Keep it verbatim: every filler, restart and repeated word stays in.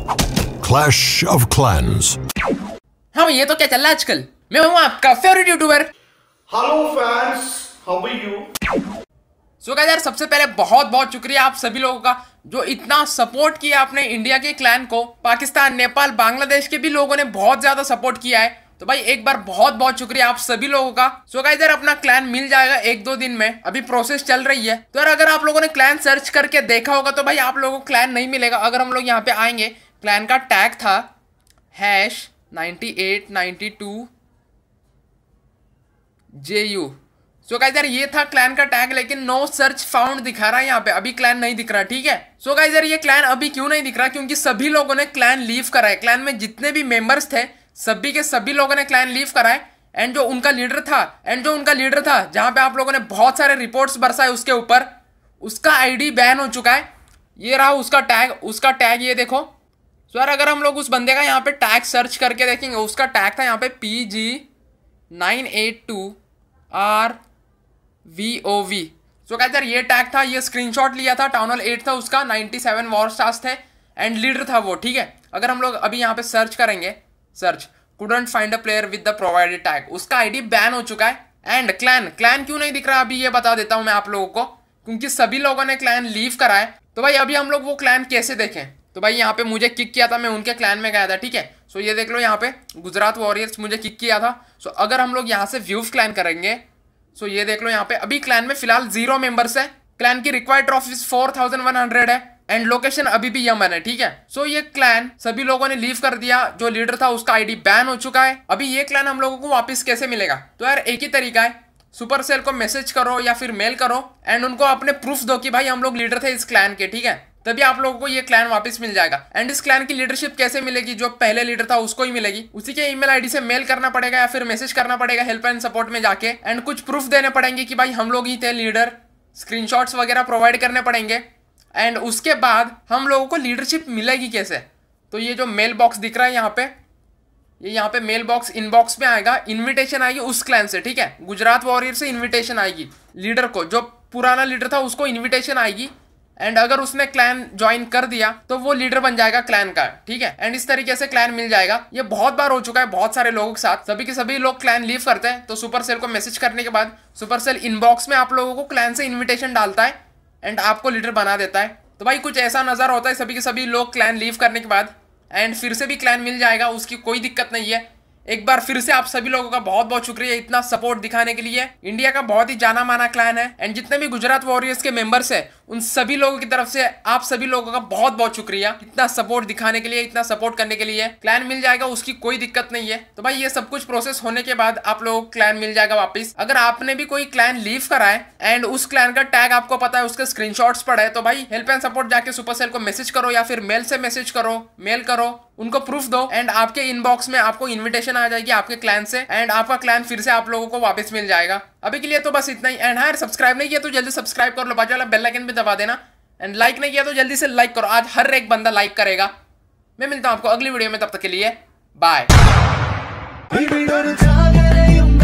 Clash of Clans. हाँ ये तो क्या चल रहा है आजकल। मैं हूँ आपका favourite youtuber. Hello fans, how are you? So guys यार, सबसे पहले बहुत बहुत शुक्रिया आप सभी लोगों का जो इतना सपोर्ट किया आपने इंडिया के क्लैन को। पाकिस्तान, नेपाल, बांग्लादेश के भी लोगों ने बहुत ज्यादा सपोर्ट किया है, तो भाई एक बार बहुत बहुत शुक्रिया आप सभी लोगों का। सो गाइस यार, अपना क्लैन मिल जाएगा एक दो दिन में, अभी प्रोसेस चल रही है। तो यार अगर आप लोगों ने क्लैन सर्च करके देखा होगा तो भाई आप लोगों को क्लैन नहीं मिलेगा। अगर हम लोग यहाँ पे आएंगे, क्लैन का टैग था hash ninety eight ninety two J U. So guys यार ये था क्लैन का टैग, लेकिन नो सर्च फाउंड दिखा रहा है यहाँ पे, अभी क्लैन नहीं दिख रहा। ठीक है, सो गाइस यार ये क्लैन अभी क्यों नहीं दिख रहा, क्योंकि सभी लोगों ने क्लैन लीव करा है। क्लैन में जितने भी मेंबर्स थे सभी के सभी लोगों ने क्लैन लीव करा है। एंड जो उनका लीडर था एंड जो उनका लीडर था जहां पे आप लोगों ने बहुत सारे रिपोर्ट्स बरसाए उसके ऊपर, उसका आईडी बैन हो चुका है। ये रहा उसका टैग, उसका टैग ये देखो। सो यार अगर हम लोग उस बंदे का यहाँ पे टैग सर्च करके देखेंगे, उसका टैग था यहाँ पे P G nine eight two R V O V. So कहते यार ये टैग था, ये स्क्रीनशॉट लिया था, टाउन हॉल एट था उसका, नाइनटी सेवन वॉर स्टार्स थे एंड लीडर था वो। ठीक है, अगर हम लोग अभी यहाँ पे सर्च करेंगे, search couldn't find a player with the provided tag, उसका आईडी बैन हो चुका है। एंड क्लैन क्लैन क्यों नहीं दिख रहा अभी ये बता देता हूं मैं आप लोगों को, क्योंकि सभी लोगों ने क्लैन लीव करा है। तो भाई अभी हम लोग वो क्लैन कैसे देखें, तो भाई यहाँ पे मुझे किक किया था, मैं उनके क्लैन में गया था। ठीक है, सो ये देख लो यहाँ पे गुजरात वॉरियर्स मुझे किक किया था। सो अगर हम लोग यहाँ से व्यू क्लैन करेंगे, सो ये देख लो यहाँ पे अभी क्लैन में फिलहाल जीरो मेंबर्स है। क्लैन की required trophies four thousand one hundred है एंड लोकेशन अभी भी यमन है। ठीक है, सो ये क्लैन सभी लोगों ने लीव कर दिया, जो लीडर था उसका आईडी बैन हो चुका है। अभी ये क्लैन हम लोगों को वापस कैसे मिलेगा, तो यार एक ही तरीका है, सुपर सेल को मैसेज करो या फिर मेल करो एंड उनको अपने प्रूफ दो कि भाई हम लोग लीडर थे इस क्लैन के। ठीक है, तभी आप लोगों को ये क्लैन वापस मिल जाएगा। एंड इस क्लैन की लीडरशिप कैसे मिलेगी, जो पहले लीडर था उसको ही मिलेगी। उसी के ईमेल आईडी से मेल करना पड़ेगा या फिर मैसेज करना पड़ेगा हेल्प एंड सपोर्ट में जाके, एंड कुछ प्रूफ देने पड़ेंगे कि भाई हम लोग ही थे लीडर, स्क्रीनशॉट्स वगैरह प्रोवाइड करने पड़ेंगे। एंड उसके बाद हम लोगों को लीडरशिप मिलेगी कैसे, तो ये जो मेल बॉक्स दिख रहा है यहाँ पे, ये यहाँ पे मेल बॉक्स इनबॉक्स में आएगा, इनविटेशन आएगी उस क्लैन से। ठीक है, गुजरात वॉरियर से इनविटेशन आएगी लीडर को, जो पुराना लीडर था उसको इनविटेशन आएगी। एंड अगर उसने क्लैन ज्वाइन कर दिया तो वो लीडर बन जाएगा क्लैन का। ठीक है, एंड इस तरीके से क्लैन मिल जाएगा। ये बहुत बार हो चुका है बहुत सारे लोगों के साथ, सभी के सभी लोग क्लैन लीव करते हैं तो सुपर सेल को मैसेज करने के बाद सुपर सेल इनबॉक्स में आप लोगों को क्लैन से इन्विटेशन डालता है एंड आपको लीडर बना देता है। तो भाई कुछ ऐसा नज़र होता है सभी के सभी लोग क्लैन लीव करने के बाद, एंड फिर से भी क्लैन मिल जाएगा, उसकी कोई दिक्कत नहीं है। एक बार फिर से आप सभी लोगों का बहुत बहुत शुक्रिया इतना सपोर्ट दिखाने के लिए। इंडिया का बहुत ही जाना माना क्लैन है एंड जितने भी गुजरात वॉरियर्स के मेंबर्स हैं उन सभी लोगों की तरफ से आप सभी लोगों का बहुत बहुत शुक्रिया इतना सपोर्ट दिखाने के लिए, इतना सपोर्ट करने के लिए। क्लैन मिल जाएगा, उसकी कोई दिक्कत नहीं है। तो भाई ये सब कुछ प्रोसेस होने के बाद आप लोगों को क्लैन मिल जाएगा वापस। अगर आपने भी कोई क्लैन लीव करा है एंड उस क्लैन का टैग आपको पता है, उसके स्क्रीनशॉट्स पड़े है, तो भाई हेल्प एंड सपोर्ट जाके सुपर सेल को मैसेज करो या फिर मेल से मैसेज करो, मेल करो, उनको प्रूफ दो एंड आपके इनबॉक्स में आपको इनविटेशन आ जाएगी आपके क्लैन से एंड आपका क्लैन फिर से आप लोगों को वापस मिल जाएगा। अभी के लिए तो बस इतना ही। एंड हाँ, सब्सक्राइब नहीं किया तो जल्दी सब्सक्राइब कर लो, बाजू वाला बेल आइकन भी दबा देना। एंड लाइक नहीं किया तो जल्दी से लाइक करो, आज हर एक बंदा लाइक करेगा। मैं मिलता हूं आपको अगली वीडियो में, तब तक के लिए बाय।